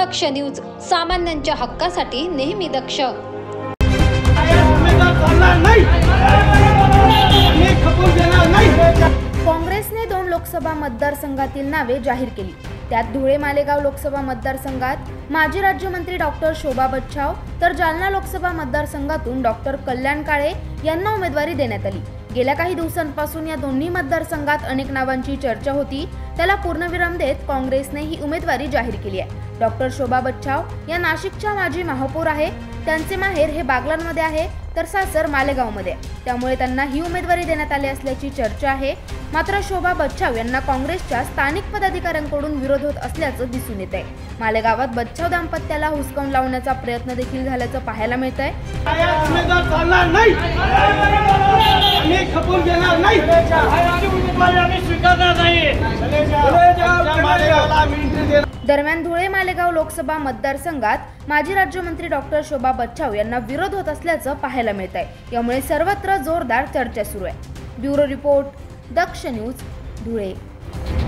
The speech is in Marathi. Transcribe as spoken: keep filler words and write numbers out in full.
दक्ष न्यूज, सामान्यांच्या हक्कासाठी नेहमी दक्ष। काँग्रेसने दोन लोकसभा मतदारसंघातील नावे जाहीर केली। त्यात धुळे मालेगाव लोकसभा मतदारसंघात माजी राज्यमंत्री डॉक्टर शोभा बच्छाव तर जालना लोकसभा मतदारसंघातून डॉक्टर कल्याण काळे यांना उमेदवारी देण्यात आली। गेल्या काही दिवसांपासून या दोन्ही मतदारसंघात अनेक नावांची चर्चा होती, त्याला पूर्णविराम देत काँग्रेसने ही उमेदवारी जाहीर केली आहे। डॉक्टर शोभा बच्छाव या नाशिकच्या माजी महापौर आहे। त्यांचे माहेर हे बागलांमध्ये आहे तर सासर मालेगावमध्ये, त्यामुळे त्यांना ही उमेदवारी देण्यात आली असल्याची चर्चा आहे। मात्र शोभा बच्छाव यांना काँग्रेसच्या स्थानिक पदाधिकाऱ्यांकडून विरोध होत असल्याचं दिसून येत आहे। मालेगावात बच्छाव दाम्पत्याला हुसकावून लावण्याचा प्रयत्न देखील झाल्याचं पाहायला मिळत आहे। दरम्यान धुळे मालेगाव लोकसभा मतदारसंघात माजी राज्यमंत्री डॉक्टर शोभा बच्छाव यांना विरोध होत असल्याचं पाहायला मिळत आहे। यामुळे सर्वत्र जोरदार चर्चा सुरू आहे। Bureau report, Daksh news, Dhule.